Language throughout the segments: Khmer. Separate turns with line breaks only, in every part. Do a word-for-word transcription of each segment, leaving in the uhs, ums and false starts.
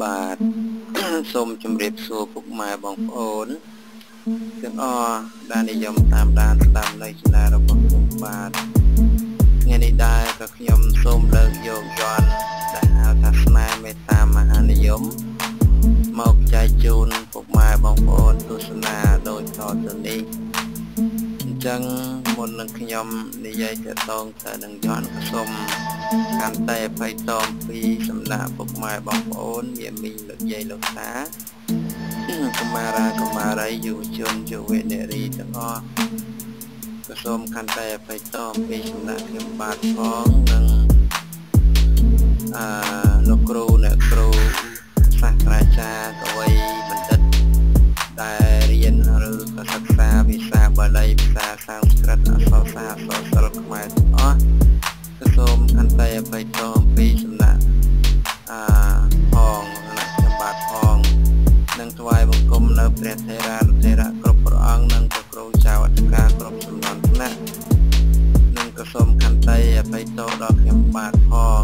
បាទសូមជម្រាបសួរពុកម៉ែបងប្អូនទាំងអស់ដែលនិយមតាមដានស្ដាប់នៅ Channel របស់ខ្ញុំបាទថ្ងៃនេះដែរក៏ខ្ញុំសូមលើកយកយន្តដែលហៅថាស្នេហ៍មេត្តាមហានិយមមកចែកជូនពុកម៉ែបងប្អូនទស្សនាដោយតទៅនេះអញ្ចឹងមុននឹងខ្ញុំនិយាយទាក់ទងទៅនឹងយន្តក៏សូមកាន់តែអភ័យទោសពីសំណាក់ពុកម៉ែបងប្អូនយាមីងលោកយាយលោកតាកុមារាកុមារីយុវជនយុវនារីទាំងអស់ក៏សូមកាន់តែអភ័យទោសពីសំណាក់ខ្ញុំបាទផងនិងអឺលោកគ្រូអ្នកគ្រូសាស្ត្រាចារ្យកវីបណ្ឌិតដែលរៀនឬក៏សិក្សាភាសាបាលីភាសាសំស្ក្រឹតអក្សរសាស្ត្រអក្សរសិល្ប៍ខ្មែរទាំងអស់ក៏សូមកាន់តែអភ័យទោសពីសំណាក់អឺផងសំណាក់ខ្ញុំបាទផងនិងថ្វាយបង្គំនៅព្រះថេរានុថេរៈគ្រប់ព្រះអង្គនិងព្រះគ្រូចៅអធិការគ្រប់ចំនួនថ្នាក់និងក៏សូមកាន់តែអភ័យទោសដល់ខ្ញុំបាទផង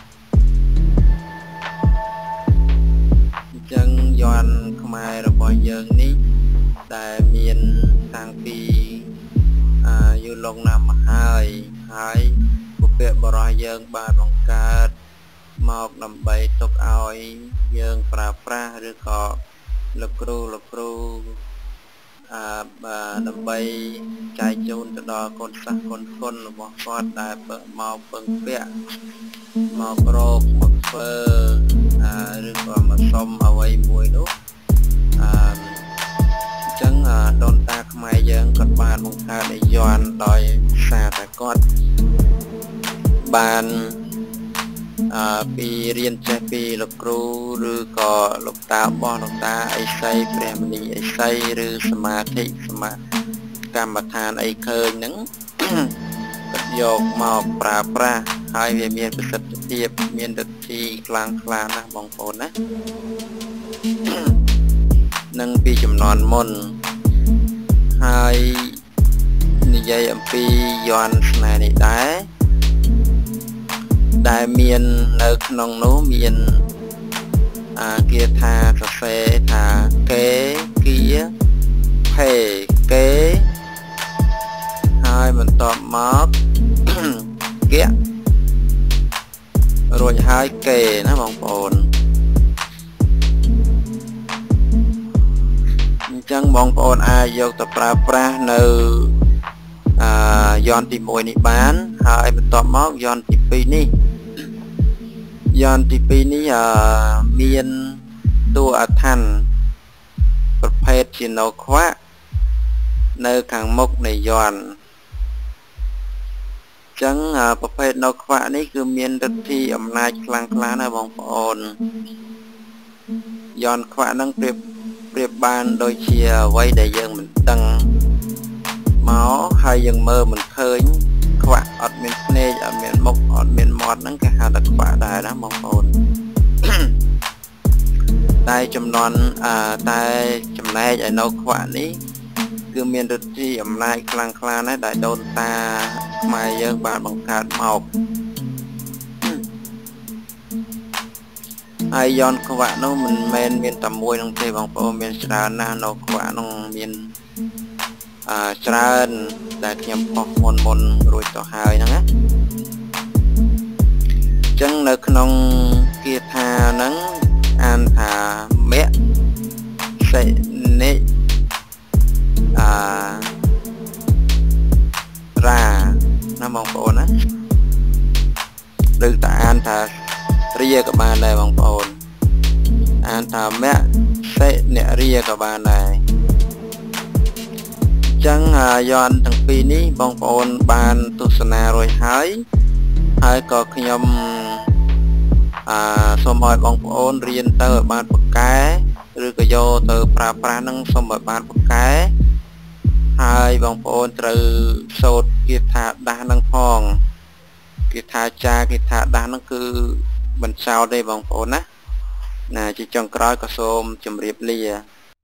អញ្ចឹងយន្តខ្មែររបស់យើងនេះដែលមានតាំងពីអឺយូរលង់ណាស់មកហើយហើយពុព្វបរិសយើងបានបង្កើតមកដើម្បីទុកឲ្យយើងប្រើប្រាស់ឬក៏លោកគ្រូលោកគ្រូអឺដើម្បីចែកជូនទៅដល់កូនសិស្សកូនគុនរបស់គាត់ដែលមកពឹងពាក់មករកមកធ្វើអឺឬក៏មកសុំអ្វីមួយនោះអឺអញ្ចឹងដូនតាខ្មែរយើងគាត់បានបង្កើតនិយ័នដោយសារតែគាត់បានអឺពីរៀនចេះពីលោកគ្រូឬក៏លោកតាបោះលោកតាអីសីព្រះមនីអីសីឬសមាធិសមាកម្មដ្ឋានអីឃើញហ្នឹងគាត់យកមកប្រើប្រាស់ហើយវាមានប្រសិទ្ធភាពមានឫទ្ធិខ្លាំងខ្លាណាស់បងប្អូនណានឹងពីចំនួនមុនហើយនិយាយអំពីយន្តស្នេហ៍នេះដែរដែលមាននៅក្នុងនោះមានអាគាថាសរសេរថាកេគៀភេកេហើយបន្ទាប់មកគៈរួចហើយកេណាបងប្អូនអញ្ចឹងបងប្អូនអាចយកទៅប្រើប្រាស់នៅអឺយន្តទីមួយនេះបានហើយបន្ទាប់មកយន្តទីពីរនេះយន្តទីពីរនេះអឺមានតួអដ្ឋានប្រភេទជាណូខ្វាក់នៅខាងមុខនៃយន្តអញ្ចឹងប្រភេទណូខ្វាក់នេះគឺមានឫទ្ធិអំណាចខ្លាំងក្លាណាស់បងប្អូនយន្តខ្វាក់ហ្នឹងប្រៀបប្រៀបបានដូចជាអ្វីដែលយើងមិនដឹងមកហើយយើងមើលមិនឃើញខ្វាក់អត់មានភ្នែកអត់មានមុខអត់មានមាត់ហ្នឹងគេហៅថាខ្វាក់ដែរណាបងប្អូនតែចំនួនអឺតែចំណែកឯនៅខ្វាក់នេះគឺមានឫទ្ធិអំណាចខ្លាំងក្លាណាស់ដែលដូនតាខ្មែរយើងបានបង្កើតមកហើយយន្តខ្វាក់នោះមិនមែនមានតែមួយនោះទេបងប្អូនមានច្រើនណាស់នៅខ្វាក់នោះមានអឺច្រើនដែលខ្ញុំផុសមុនមុនរួចទៅហើយហ្នឹងណាអញ្ចឹងនៅក្នុងគាថាហ្នឹងអានថាមៈសេនិអារាណាបងប្អូនណាឬតែអានថារាក៏បានដែរបងប្អូនអានថាមៈសេនិរាក៏បានដែរចឹងយន្តទាំងពីរនេះបងប្អូនបានទស្សនារួចហើយហើយក៏ខ្ញុំអឺសូមឲ្យបងប្អូនរៀនទៅឲ្យបានប៉ាកែឬក៏យកទៅប្រើប្រាស់នឹងសូមឲ្យបានប៉ាកែហើយបងប្អូនត្រូវសូត្រគាថាដាស់នឹងផងគាថាចាគាថាដាស់នឹងគឺមិនចោលទេបងប្អូនណាណាជាចុងក្រោយក៏សូមជម្រាបលា